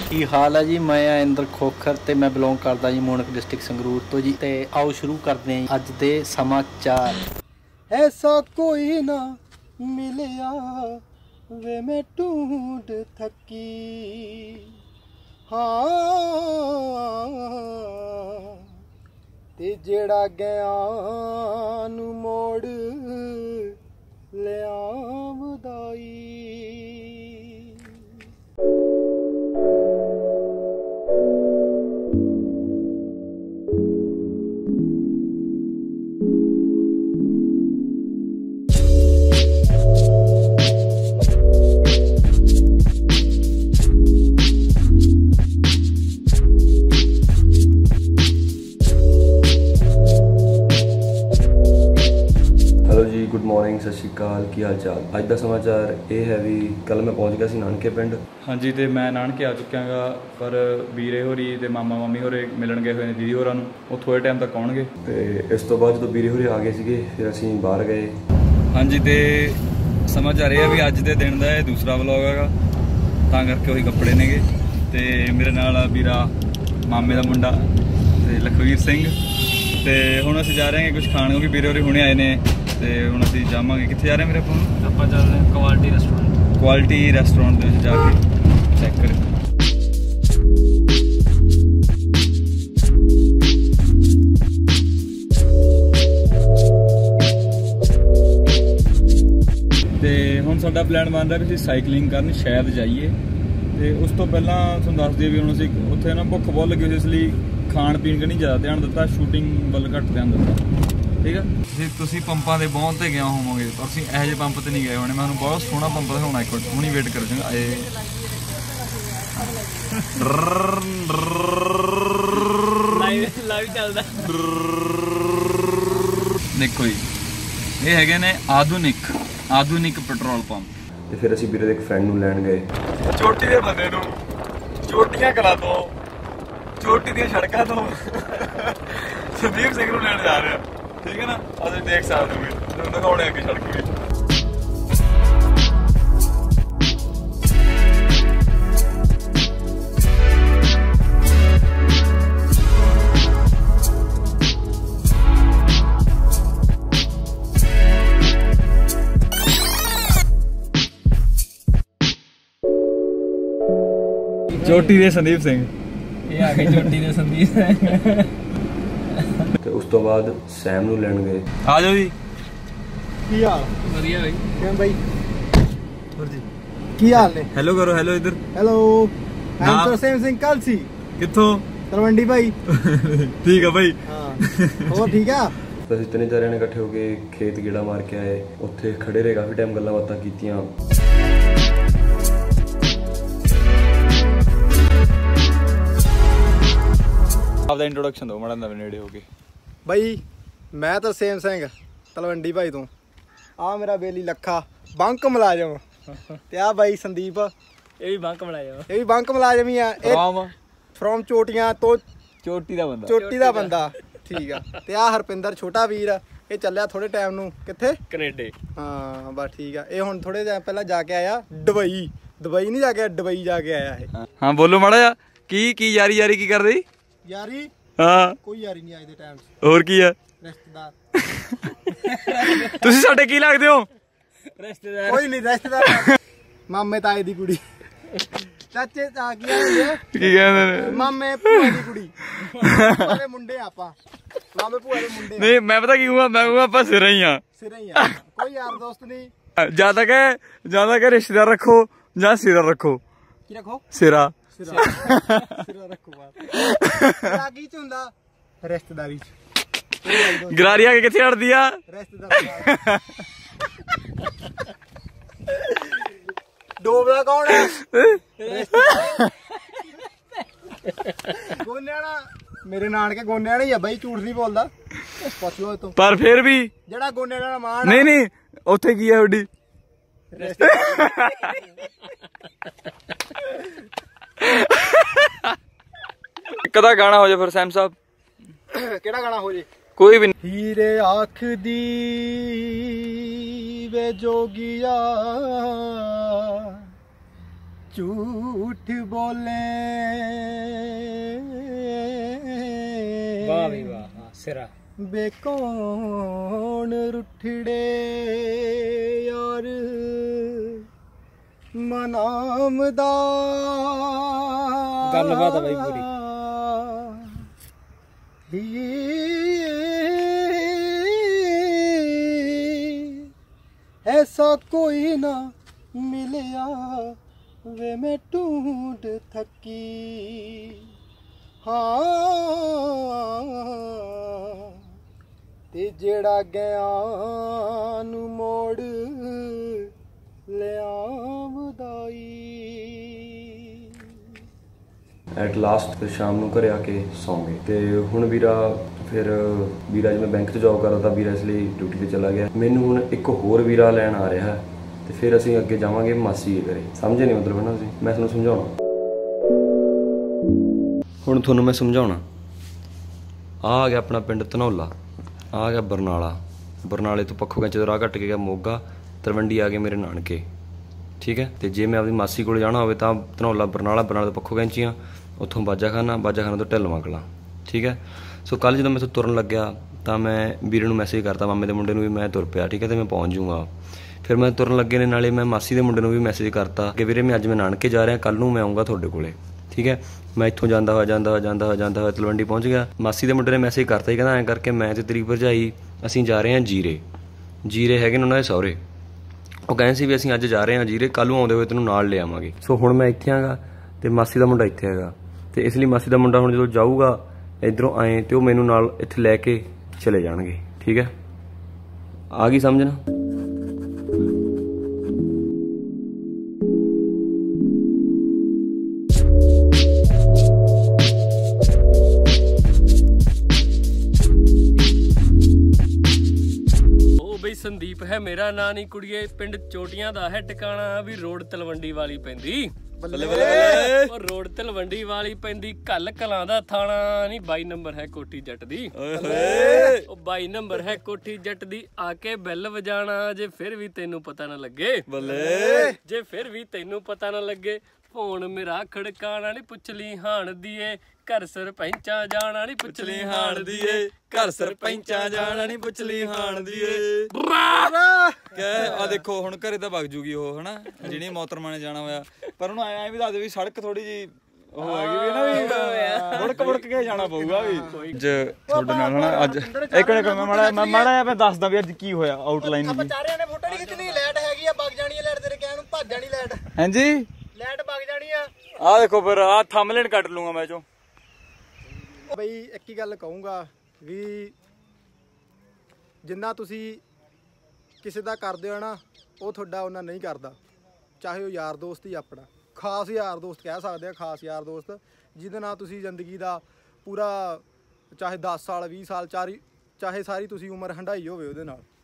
की हाल है जी। मैं इंद्र खोखर ते मैं बिलोंग करदा जी मोनक डिस्ट्रिक्ट संगरूर तो जी। ते आओ शुरू करते हैं अज दे समाचार। ऐसा कोई ना मिलिया वे मैं ढूंढ थकी, हाँ ते जेड़ा गया नू मोड़ ले आमदाई। गुड मॉर्निंग, सत श्री अकाल, की हाल चाल। अज का समाचार ये है भी कल मैं पहुँच गया सी नानके पिंड। हाँ जी, तो मैं नानके आ चुकिया गा, पर वीरे होरी तो मामा मामी होरे मिलन गए हुए हैं दीदी होरां नूं, वो थोड़े टाइम तक आउणगे। तो इस तो बाद जो वीरे होरी आ गए थे फिर असीं बाहर गए। हाँ जी, तो समाचार ये है भी अज के दिन का दूसरा व्लॉग है, तां करके वही कपड़े नेगे। तो मेरे नाल वीरा मामे का मुंडा ते लखवीर सिंह। तो हुण असीं जा रहे हैं कुछ खाण, क्योंकि वीरे होरी हुणे आए ने। तो हुण असीं जावांगे, कित्थे जा रहे हैं मेरे आपां चल रहे हैं क्वालिटी रेस्टोरेंट दे विच जाके चैक करें। तो हुण साडा प्लान बन रहा भी असीं साइकलिंग करन शायद जाइए। तो उस तो पहलां तुहानूं दस दईए भी हुण असीं उत्थे ना भुख बहुत लगी होई, इसलिए खाण पीण कनी ज़्यादा ध्यान दिता, शूटिंग वल घट ध्यान दिता। ठीक है, तुसीं पंपां दे बहुत ते गए होवोगे, पर असीं इहो ਜਿਹੇ पंप ते नहीं गए होने। मैं तुहानूं बहुत सोहना पंप दिखाउणा, एक मिनट हुणी वेट करो जी। लाइव चलदा देखो जी, ये हैगे ने आधुनिक पेट्रोल पंप। तो फिर असीं वीरे दे एक फ्रेंड नूं लैण गए। चोटी दे बंदे नूं चोटियां कला तो चोटी दी सड़कां तो संदीप सिंह नूं लैण जा रहे हैं। ठीक है ना, अभी देख सकते हो दिखाने अगे सड़क भी। चोटी दे संदीप सिंह, ये आ गए चोटी दे संदीप सिंह। तो उस तो बाद सैम नूं लैण गए। आ जाओ जी। की हाल? बढ़िया भाई। किवें भाई? और जी की हाल ने? हेलो करो, हेलो इधर। Hello, I am Tarsem Singh Kalsi. कित्थों? तलवंडी भाई। ठीक है भाई। हां और ठीक है। तो असीं तिन्ने चारे ने इकट्ठे होके खेत गेड़ा मार के आए, उत्थे खड़े रहे काफ़ी टाइम, गल्लां बातां कीतियां। आपदा इंट्रोडक्शन दो माड़ा नवे नेड़े होके। भाई मैं तरसेम सिंह तलवंडी भाई तो आ मेरा बेली लखा बंक मुलाजम ते आ भाई संदीप ये भी बंक मुलाजम ही है फ्रॉम चोटियां तो चोटी दा बंदा। ठीक है, ते आ हरपिंदर छोटा वीर ये चलिया थोड़े टाइम नू कित्थे कनेडे। हाँ बस ठीक है, ये हुण थोड़े टाइम पहला जाके आया दुबई नहीं जाके दुबई जाके आया है। हाँ बोलो माड़ा जा, की यारी की कर रही यारी? हाँ कोई यारी नहीं आज दे टाइम और की है रिश्तेदार। तुसीं साडे की लगदे हो? रिश्तेदार कोई नहीं, रिश्तेदार मामे ताए दी कुड़ी, चाचे ता की कहंदे ने मामे भूआ दी कुड़ी, भूआ दे मुंडे आपां, मामे भूआ दे मुंडे। नहीं मैं पता की हुआ, मैं हुआ आपा सिर ही हां, कोई यार दोस्त नहीं। ज्यादा कह रिश्तेदार रखो या सिरा रखो। की रखो? सिरा रखो बात की चुंदा रिश्तेदारी च गरारिया के किथे अड़ दिया रिश्तेदार। डोबदा कौन है? गोन्याना मेरे नानके गोन्याना ही है भाई, झूठ नहीं बोलदा, पुछ लो तो। पर फिर भी जेड़ा गोन्याना मान नहीं उत्थे की है ओडी कदा गाना हो जाए फिर सैम साहब? केड़ा गाना हो जाए? कोई भी। हीरे आख दी वे जोगिया ਝੂਠ ਬੋਲੇ ਵਾਹ ਵੀ ਵਾਹ ਸਿਰਾ ਬੇਕੌਣ ਰੁੱਠੜੇ ਯਾਰ ਮਨਾਮ ਦਾ ਗੱਲਬਾਤ ਆ ਬਾਈ ਪੂਰੀ ਐਸਾ ਕੋਈ ਨਾ ਮਿਲਿਆ ਵੇ ਮੈਂ ਢੂੰਡ ਥੱਕੀ ਹਾਂ ਤੇ ਜਿਹੜਾ ਗਿਆ ਨੂੰ ਮੋੜ ਲਿਆਵਦਾ ਈ। ਐਟ ਲਾਸਟ ਫਿਰ ਸ਼ਾਮ ਨੂੰ ਘਰੇ ਆ ਕੇ ਸੌਂ ਗਏ ਤੇ ਹੁਣ ਵੀਰਾ ਜਿਵੇਂ ਬੈਂਕ 'ਚ ਜੌਬ ਕਰਦਾ ਤਾਂ ਵੀਰਾ ਇਸ ਲਈ ਡਿਊਟੀ ਤੇ ਚਲਾ ਗਿਆ। ਮੈਨੂੰ ਹੁਣ ਇੱਕ ਹੋਰ ਵੀਰਾ ਲੈਣ ਆ ਰਿਹਾ ਤੇ ਫਿਰ ਅਸੀਂ ਅੱਗੇ ਜਾਵਾਂਗੇ ਮਾਸੀ ਦੇ ਘਰੇ। ਸਮਝੇ ਨਹੀਂ ਮਤਲਬ ਨਾ ਤੁਸੀਂ? ਮੈਂ ਤੁਹਾਨੂੰ ਸਮਝਾਉਣਾ, ਹੁਣ ਤੁਹਾਨੂੰ ਮੈਂ ਸਮਝਾਉਣਾ। ਆ ਗਿਆ ਆਪਣਾ ਪਿੰਡ ਧਨੌਲਾ, ਆ ਗਿਆ ਬਰਨਾਲੇ ਤੋਂ ਪੱਖੋ ਕੈਂਚੇ ਤੋਂ ਰਾਹ ਕੱਟ ਕੇ ਗਿਆ ਮੋਗਾ, ਤਲਵੰਡੀ ਆ ਗਏ ਮੇਰੇ ਨਾਨਕੇ। ਠੀਕ ਹੈ, ਤੇ ਜੇ ਮੈਂ ਆਪਣੀ ਮਾਸੀ ਕੋਲ ਜਾਣਾ ਹੋਵੇ ਤਾਂ ਧਨੌਲਾ ਬਰਨਾਲੇ ਤੋਂ ਪੱਖੋ ਕੈਂਚੀਆਂ, ਉੱਥੋਂ ਬਾਜਾਖਾਨਾ ਤੋਂ ਢਿੱਲਵਾਂ ਕਲਾਂ। ਠੀਕ ਹੈ, ਸੋ ਕੱਲ੍ਹ ਜਦੋਂ ਮੈਂ ਇੱਥੋਂ ਤੁਰਨ ਲੱਗਿਆ ਤਾਂ ਮੈਂ ਵੀਰੇ ਨੂੰ ਮੈਸੇਜ ਕਰਤਾ, ਮਾਮੇ ਦੇ ਮੁੰਡੇ ਨੂੰ, ਵੀ ਮੈਂ ਤੁਰ ਪਿਆ। ਠੀਕ ਹੈ, ਤੇ ਮੈਂ ਪਹੁੰਚ ਜੂੰਗਾ। ਫਿਰ ਮੈਂ ਤੁਰਨ ਲੱਗੇ ਨੇ ਨਾਲੇ ਮੈਂ ਮਾਸੀ ਦੇ ਮੁੰਡੇ ਨੂੰ ਵੀ ਮੈਸੇਜ ਕਰਤਾ ਕਿ ਵੀਰੇ ਅੱਜ ਮੈਂ ਨਾਨਕੇ ਜਾ ਰਿਹਾ, ਕੱਲ੍ਹ ਨੂੰ ਮੈਂ ਆਊਂਗਾ ਤੁਹਾਡੇ ਕੋਲੇ। ਠੀਕ ਹੈ, ਮੈਂ ਇੱਥੋਂ ਜਾਂਦਾ ਹੋਇਆ ਤਲਵੰਡੀ ਪਹੁੰਚ ਗਿਆ। ਮਾਸੀ ਦੇ ਮੁੰਡੇ ਨੇ ਮੈਸੇਜ ਕਰਤਾ ਹੀ, ਕਹਿੰਦਾ ਐਂ ਕਰਕੇ ਮੈਂ ਤੇ ਤੇਰੀ ਭਰਜਾਈ ਅਸੀਂ ਜਾ ਰਹੇ ਹਾਂ ਜੀਰੇ ਹੈਗੇ ਨੇ ਉਹਨਾਂ ਦੇ ਸਹੁਰੇ। ਉਹ ਕਹਿੰਦੇ ਸੀ ਵੀ ਅਸੀਂ ਅੱਜ ਜਾ ਰਹੇ ਹਾਂ ਜੀਰੇ, ਕੱਲ੍ਹ ਨੂੰ ਆਉਂਦੇ ਹੋਏ ਤੈਨੂੰ ਨਾਲ ਲੈ ਆਵਾਂਗੇ। ਸੋ ਹੁਣ ਮੈਂ ਇੱਥੇ ਆਂਗਾ ਤੇ ਮਾਸੀ ਦਾ ਮੁੰਡਾ ਇੱਥੇ ਹੈਗਾ, ਤੇ ਇਸ ਲਈ ਮਾਸੀ ਦਾ ਮੁੰਡਾ ਹੁਣ ਜਦੋਂ ਜਾਊਗਾ ਇੱਧਰੋਂ ਆਏ ਤੇ ਉਹ ਮੈਨੂੰ ਨਾਲ ਇੱਥੇ ਲੈ ਕੇ ਚਲੇ ਜਾਣਗੇ। ਠੀਕ ਹੈ, ਆ ਗਈ ਸਮਝ ਨਾ? ਸੰਦੀਪ ਹੈ ਮੇਰਾ ਨਾਂ ਨੀ ਕੁੜੀਏ, ਪਿੰਡ ਚੋਟੀਆਂ ਦਾ ਹੈ ਟਿਕਾਣਾ, ਵੀ ਰੋਡ ਤਲਵੰਡੀ ਵਾਲੀ ਪੈਂਦੀ। ਬੱਲੇ ਬੱਲੇ ਉਹ ਰੋਡ ਤਲਵੰਡੀ ਵਾਲੀ ਪੈਂਦੀ, ਘੱਲ ਕਲਾਂ ਦਾ ਥਾਣਾ ਨੀ। 22 ਨੰਬਰ ਹੈ ਕੋਠੀ ਜੱਟ ਦੀ, ਉਹ 22 ਨੰਬਰ ਹੈ ਕੋਠੀ ਜੱਟ ਦੀ। ਆ ਕੇ ਬੈਲ ਵਜਾਣਾ ਜੇ ਫਿਰ ਵੀ ਤੈਨੂੰ ਪਤਾ ਨਾ ਲੱਗੇ, ਬੱਲੇ ਜੇ ਫਿਰ ਵੀ ਤੈਨੂੰ ਪਤਾ ਨਾ ਲੱਗੇ। ਫੋਨ ਮੇਰਾ ਖੜਕਾਣਾ ਨੀ, ਪੁੱਛ ਲਈ ਹਾਣ ਦੀਏ, ਘਰ ਸਰਪੰਚਾਂ ਜਾਣਾ ਨੀ, ਪੁੱਛ ਲਈ ਹਾਣ ਦੀਏ, ਘਰ ਸਰਪੰਚਾਂ ਜਾਣਾ ਨੀ, ਪੁੱਛ ਲਈ ਹਾਣ ਦੀਏ। ਆ ਦੇਖੋ ਹੁਣ ਘਰੇ ਤਾਂ ਵਗ ਜੂਗੀ ਉਹ, ਹਨਾ, ਜਿਹਨੇ ਮੋਹਤਰਮਾ ਨੇ ਜਾਣਾ ਹੋਇਆ। ਪਰ ਉਹਨੂੰ ਐਂ ਵੀ ਦੱਸ ਦੇ ਵੀ ਸੜਕ ਥੋੜੀ ਜੀ ਉਹ ਹੈਗੀ ਵੀ ਨਾ, ਵੀ ਮੁੜਕ ਕੇ ਜਾਣਾ ਪਊਗਾ ਵੀ ਅੱਜ ਤੁਹਾਡੇ ਨਾਲ, ਹਨਾ। ਅੱਜ ਇੱਕ ਮਾੜਾ ਮੈਂ ਦੱਸਦਾ ਵੀ ਅੱਜ ਕੀ ਹੋਇਆ ਆਊਟਲਾਈਨ ਆਪਾਂ ਚਾਰਿਆਂ ਨੇ ਫੋਟੋ ਨਹੀਂ ਖਿੱਚਣੀ, ਲਾਈਟ ਹੈਗੀ ਆ, ਵਗ ਜਾਣੀ ਆ ਲਾਈਟ, ਤੇਰੇ ਕਹਿਣ ਨੂੰ ਭੱਜ ਜਾਣੀ ਲਾਈਟ। ਹਾਂਜੀ, ਲਾਈਟ ਵਗ ਜਾਣੀ ਆ। ਆਹ ਦੇਖੋ ਫਿਰ ਆਹ ਥੰਬਨੇਲ ਕੱਟ ਲੂੰਗਾ ਮੈਂ ਚੋਂ। ਬਈ ਇੱਕ ਹੀ ਗੱਲ ਕਹੂੰਗਾ ਵੀ ਜਿੰਨਾ ਤੁਸੀਂ ਕਿਸੇ ਦਾ ਕਰਦੇ ਹੋ ਨਾ, ਉਹ ਤੁਹਾਡਾ ਉਹਨਾਂ ਨਹੀਂ ਕਰਦਾ। ਚਾਹੇ ਉਹ ਯਾਰ ਦੋਸਤ ਹੀ ਆਪਣਾ ਖਾਸ ਯਾਰ ਦੋਸਤ ਕਹਿ ਸਕਦੇ ਆ, ਖਾਸ ਯਾਰ ਦੋਸਤ ਜਿਹਦੇ ਨਾਲ ਤੁਸੀਂ ਜ਼ਿੰਦਗੀ ਦਾ ਪੂਰਾ ਚਾਹੇ 10 ਸਾਲ 20 ਸਾਲ ਚਾਹੇ ਸਾਰੀ ਤੁਸੀਂ ਉਮਰ ਹੰਢਾਈ ਹੋਵੇ ਉਹਦੇ ਨਾਲ।